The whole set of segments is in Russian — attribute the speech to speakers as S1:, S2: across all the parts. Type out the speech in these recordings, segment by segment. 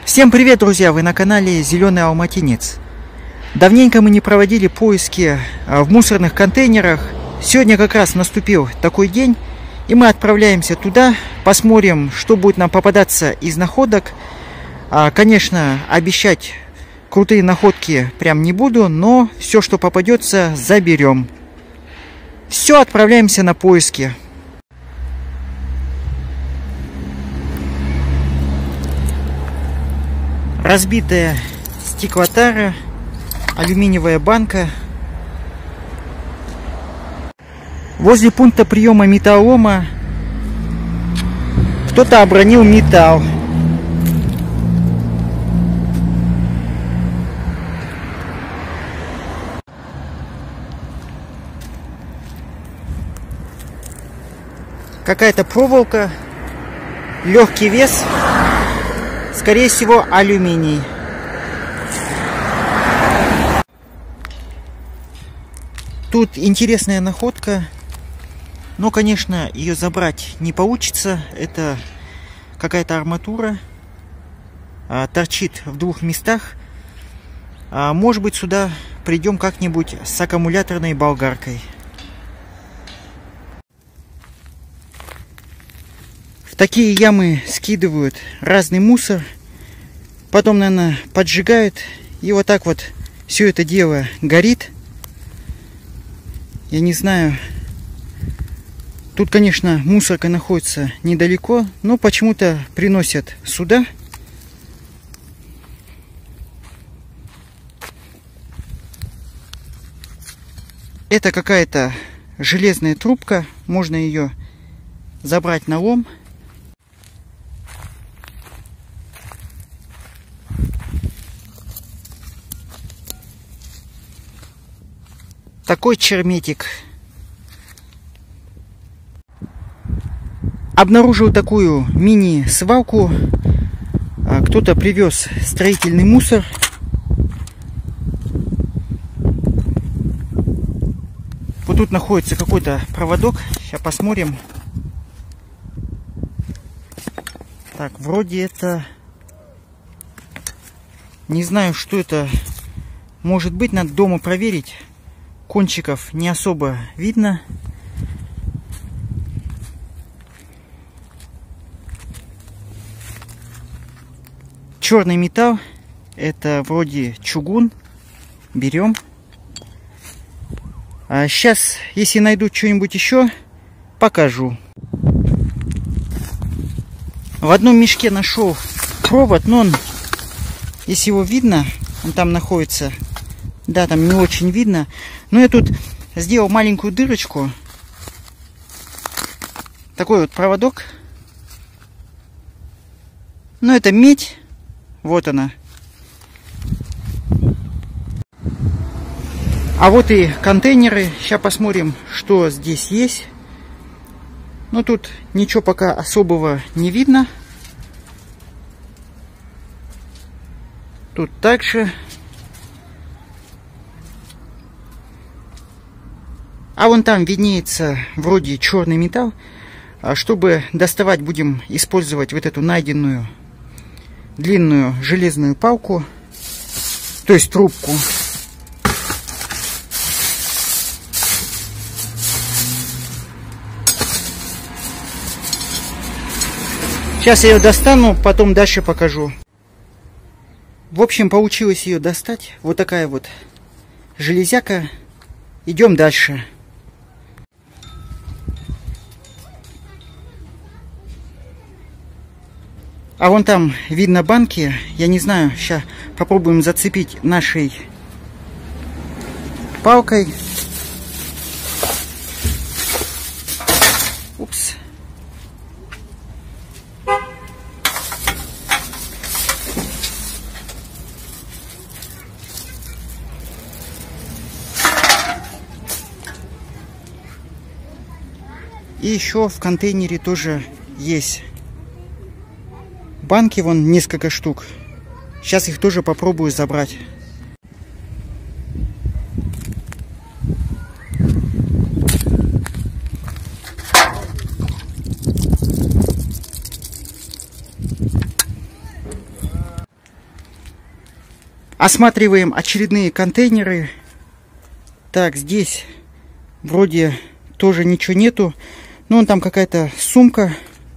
S1: Всем привет, друзья! Вы на канале Зеленый Алматинец. Давненько мы не проводили поиски в мусорных контейнерах. Сегодня как раз наступил такой день, и мы отправляемся туда, посмотрим, что будет нам попадаться из находок. Конечно, обещать крутые находки прям не буду, но все, что попадется, заберем. Все, отправляемся на поиски. Разбитая стеклотара, алюминиевая банка. Возле пункта приема металлолома кто-то обронил металл. Какая-то проволока, легкий вес. Скорее всего, алюминий. Тут интересная находка. Но, конечно, ее забрать не получится. Это какая-то арматура. Торчит в двух местах. Может быть, сюда придем как-нибудь с аккумуляторной болгаркой. В такие ямы скидывают разный мусор. Потом, наверное, поджигают. И вот так вот все это дело горит. Я не знаю. Тут, конечно, мусорка находится недалеко. Но почему-то приносят сюда. Это какая-то железная трубка. Можно ее забрать на лом. Такой черметик. Обнаружил такую мини-свалку. Кто-то привез строительный мусор. Вот тут находится какой-то проводок. Сейчас посмотрим. Так, вроде это... Не знаю, что это может быть. Надо дома проверить. Кончиков не особо видно. Черный металл. Это вроде чугун. Берем. Сейчас, если найду что-нибудь еще, покажу. В одном мешке нашел провод, но он, если его видно, он там находится. Да, там не очень видно. Но я тут сделал маленькую дырочку. Такой вот проводок. Но это медь. Вот она. А вот и контейнеры. Сейчас посмотрим, что здесь есть. Но тут ничего пока особого не видно. Тут также. А вон там виднеется вроде черный металл. Чтобы доставать, будем использовать вот эту найденную длинную железную палку. То есть трубку. Сейчас я ее достану, потом дальше покажу. В общем, получилось ее достать. Вот такая вот железяка. Идем дальше. А вон там видно банки. Я не знаю, сейчас попробуем зацепить нашей палкой. Упс. И еще в контейнере тоже есть банки, вон несколько штук. Сейчас их тоже попробую забрать. Осматриваем очередные контейнеры. Так, здесь вроде тоже ничего нету. Но вон там какая-то сумка.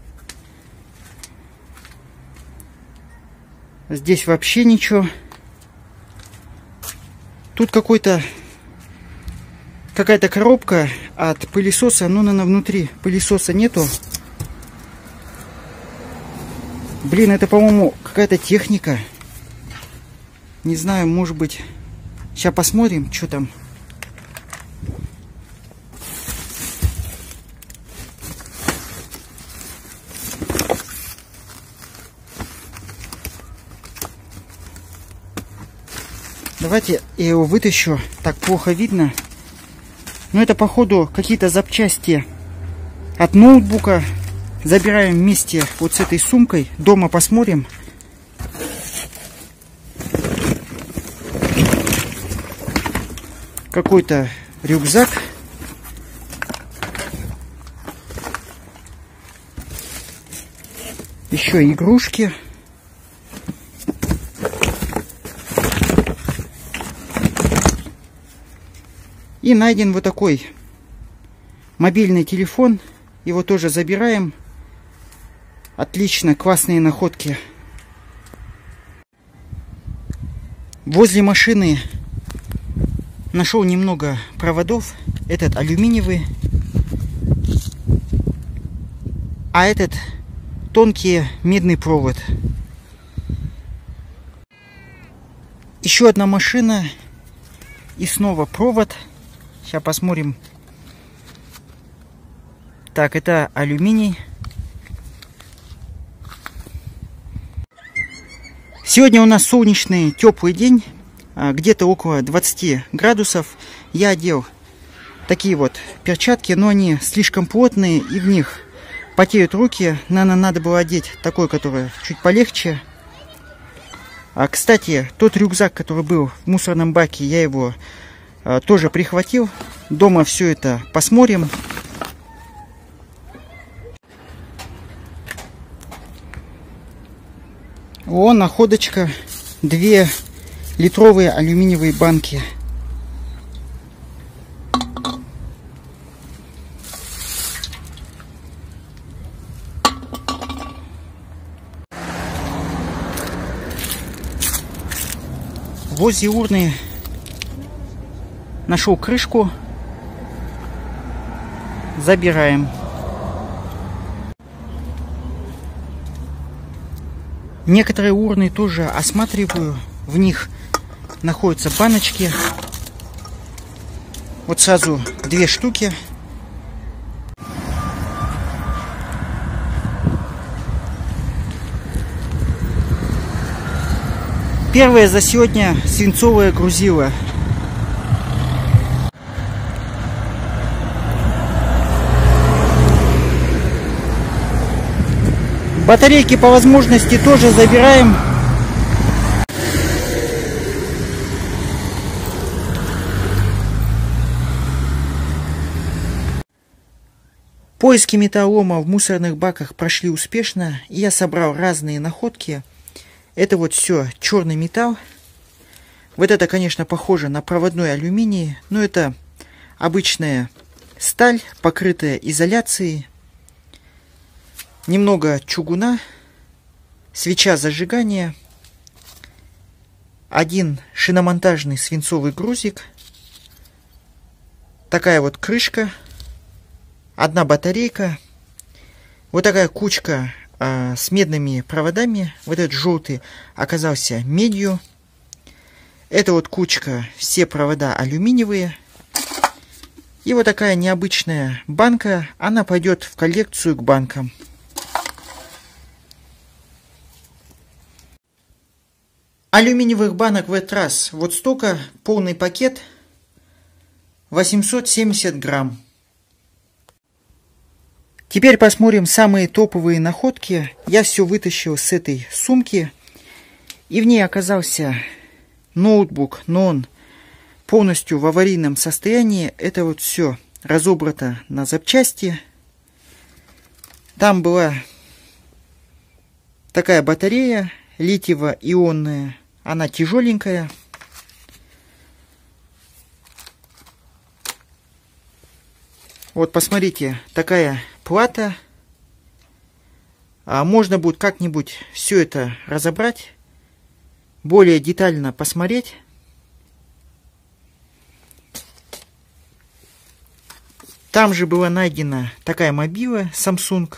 S1: Здесь вообще ничего. Тут какая-то коробка от пылесоса. Но она внутри пылесоса нету. Блин, это, по-моему, какая-то техника. Не знаю, может быть. Сейчас посмотрим, что там. Давайте я его вытащу. Так плохо видно. Но это, походу, какие-то запчасти от ноутбука. Забираем вместе вот с этой сумкой. Дома посмотрим. Какой-то рюкзак. Еще игрушки. И найден вот такой мобильный телефон. Его тоже забираем. Отлично, классные находки. Возле машины нашел немного проводов. Этот алюминиевый. А этот тонкий медный провод. Еще одна машина. И снова провод. Сейчас посмотрим. Так, это алюминий. Сегодня у нас солнечный, теплый день. Где-то около 20 градусов. Я одел такие вот перчатки, но они слишком плотные, и в них потеют руки. Наверное, надо было одеть такой, который чуть полегче. Кстати, тот рюкзак, который был в мусорном баке, я его тоже прихватил. Дома все это посмотрим. О, находочка. 2 литровые алюминиевые банки. Возле урны нашел крышку. Забираем. Некоторые урны тоже осматриваю. В них находятся баночки. Вот сразу 2 штуки. Первое за сегодня свинцовое грузило. Батарейки по возможности тоже забираем. Поиски металлолома в мусорных баках прошли успешно. И я собрал разные находки. Это вот все черный металл. Вот это, конечно, похоже на проводной алюминий. Но это обычная сталь, покрытая изоляцией. Немного чугуна. Свеча зажигания. 1 шиномонтажный свинцовый грузик. Такая вот крышка. 1 батарейка. Вот такая кучка с медными проводами. Вот этот желтый оказался медью. Это вот кучка, все провода алюминиевые. И вот такая необычная банка. Она пойдет в коллекцию к банкам. Алюминиевых банок в этот раз вот столько. Полный пакет. 870 грамм. Теперь посмотрим самые топовые находки. Я все вытащил с этой сумки. И в ней оказался ноутбук, но он полностью в аварийном состоянии. Это вот все разобрано на запчасти. Там была такая батарея литиево-ионная. Она тяжеленькая. Вот посмотрите, такая плата. Можно будет как-нибудь все это разобрать, более детально посмотреть. Там же была найдена такая мобила Samsung.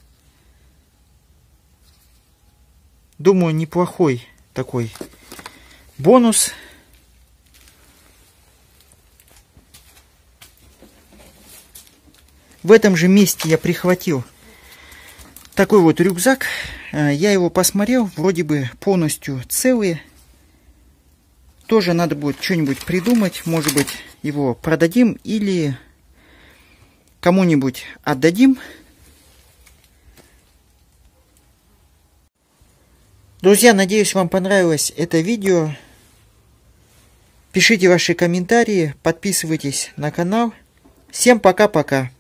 S1: Думаю, неплохой такой бонус. В этом же месте я прихватил такой вот рюкзак. Я его посмотрел, вроде бы полностью целый. Тоже надо будет что-нибудь придумать. Может быть, его продадим или кому-нибудь отдадим. Друзья, надеюсь, вам понравилось это видео. Пишите ваши комментарии, подписывайтесь на канал. Всем пока-пока.